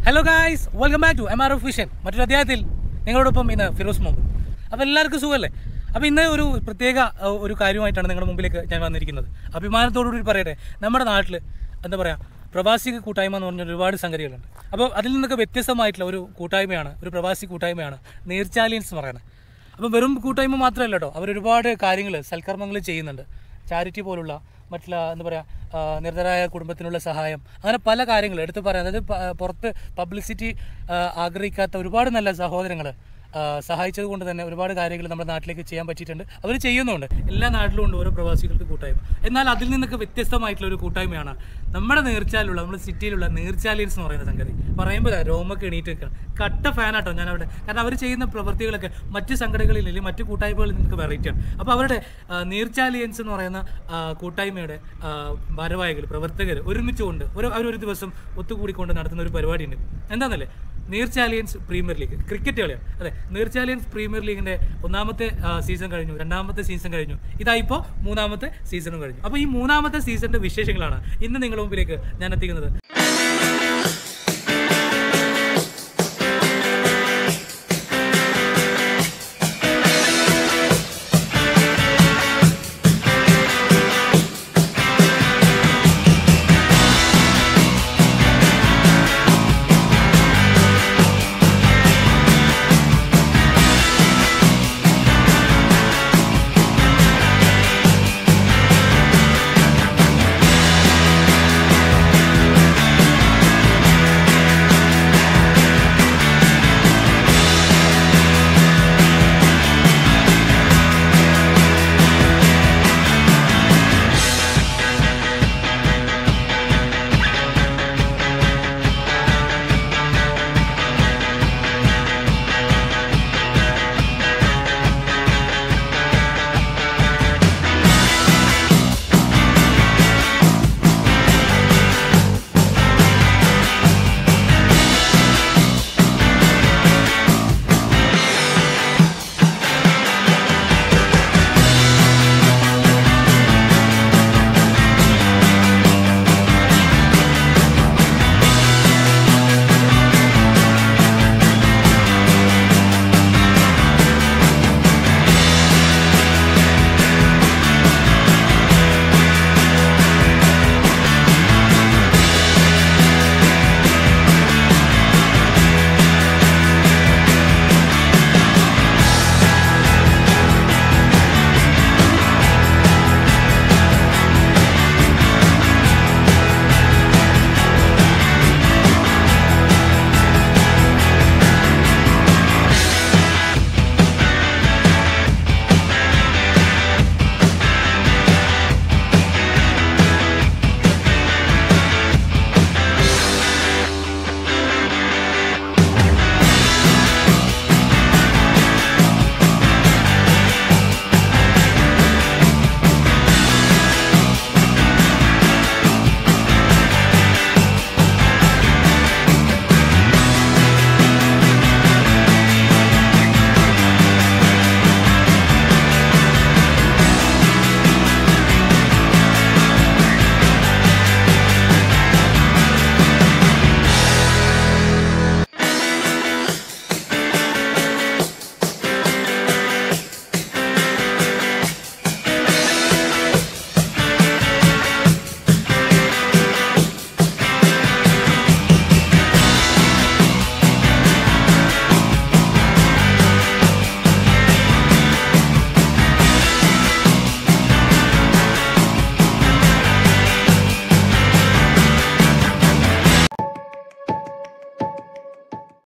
Hello guys, welcome back to MRF vision. മറ്റൊരു അധ്യായത്തിൽ നിങ്ങളോടൊപ്പം ഇന്ന് ഫിറോസ് മുഹമ്മദ്. അപ്പോൾ എല്ലാവർക്കും സുഖമല്ലേ? അപ്പോൾ ഇന്ന് ഒരു പ്രത്യേക ഒരു കാര്യമായിട്ടാണ് നിങ്ങളുടെ മുമ്പിലേക്ക് ഞാൻ വന്നിരിക്കുന്നത്. അഭിമാനത്തോടുകൂടി പറയട്ടെ, നമ്മുടെ നാട്ടിൽ എന്താ പറയുക, പ്രവാസി കൂട്ടായ്മ എന്ന് പറഞ്ഞ ഒരുപാട് സംഗതികളുണ്ട്. അപ്പോൾ അതിൽ നിന്നൊക്കെ വ്യത്യസ്തമായിട്ടുള്ള ഒരു കൂട്ടായ്മയാണ്, ഒരു പ്രവാസി കൂട്ടായ്മയാണ് നീർച്ചാലിയൻസ് എന്ന് പറയുന്നത്. അപ്പോൾ വെറും കൂട്ടായ്മ മാത്രമല്ല കേട്ടോ, അവരൊരുപാട് കാര്യങ്ങൾ, സൽക്കർമ്മങ്ങൾ ചെയ്യുന്നുണ്ട്. ചാരിറ്റി പോലുള്ള മറ്റുള്ള എന്താ പറയുക, നിർധരായ കുടുംബത്തിനുള്ള സഹായം, അങ്ങനെ പല കാര്യങ്ങൾ എടുത്ത് പറയാം. അതായത് പുറത്ത് പബ്ലിസിറ്റി ആഗ്രഹിക്കാത്ത ഒരുപാട് നല്ല സഹോദരങ്ങൾ സഹായിച്ചത് കൊണ്ട് തന്നെ ഒരുപാട് കാര്യങ്ങൾ നമ്മുടെ നാട്ടിലേക്ക് ചെയ്യാൻ പറ്റിയിട്ടുണ്ട്. അവർ ചെയ്യുന്നുണ്ട്. എല്ലാ നാട്ടിലും ഉണ്ട് ഓരോ പ്രവാസികൾക്ക് കൂട്ടായ്മ. എന്നാൽ അതിൽ നിന്നൊക്കെ വ്യത്യസ്തമായിട്ടുള്ള ഒരു കൂട്ടായ്മയാണ് നമ്മുടെ നീർച്ചാലുള്ള, നമ്മുടെ സിറ്റിയിലുള്ള നീർച്ചാലിയൻസ് എന്ന് പറയുന്ന സംഗതി. പറയുമ്പോൾ രോമൊക്കെ എണീറ്റ് നിൽക്കണം. കട്ട ഫാനാട്ടോ ഞാൻ അവിടെ. കാരണം അവർ ചെയ്യുന്ന പ്രവൃത്തികളൊക്കെ മറ്റ് സംഘടനകളിൽ അല്ലെങ്കിൽ മറ്റ് കൂട്ടായ്മകളിൽ നിങ്ങൾക്ക് വെറൈറ്റിയാണ്. അപ്പോൾ അവരുടെ നീർച്ചാലിയൻസ് എന്ന് പറയുന്ന കൂട്ടായ്മയുടെ ഭാരവാഹികൾ, പ്രവർത്തകർ ഒരുമിച്ചുകൊണ്ട് അവരൊരു ദിവസം ഒത്തുകൂടിക്കൊണ്ട് നടത്തുന്ന ഒരു പരിപാടിയുണ്ട്. എന്താണെന്നല്ലേ, നീർച്ചാലിയൻസ് പ്രീമിയർ ലീഗ്, ക്രിക്കറ്റ് കളിയാണ്. അതെ, നീർച്ചാലിയൻസ് പ്രീമിയർ ലീഗിൻ്റെ ഒന്നാമത്തെ സീസൺ കഴിഞ്ഞു, രണ്ടാമത്തെ സീസൺ കഴിഞ്ഞു, ഇതായിപ്പോൾ മൂന്നാമത്തെ സീസണും കഴിഞ്ഞു. അപ്പോൾ ഈ മൂന്നാമത്തെ സീസണിൻ്റെ വിശേഷങ്ങളാണ് ഇന്ന് നിങ്ങളുടെ മുമ്പിലേക്ക് ഞാൻ എത്തിക്കുന്നത്.